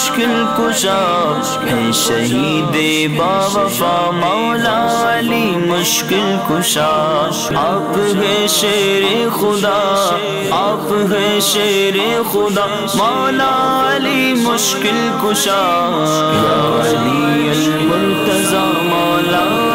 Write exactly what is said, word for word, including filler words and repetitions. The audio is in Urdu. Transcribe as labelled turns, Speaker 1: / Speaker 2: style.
Speaker 1: مشکل کشا ہے شہید باوفا مولا علی مشکل کشا آپ ہے شیر خدا آپ ہے شیر خدا مولا علی مشکل کشا یا علی المرتضی مولا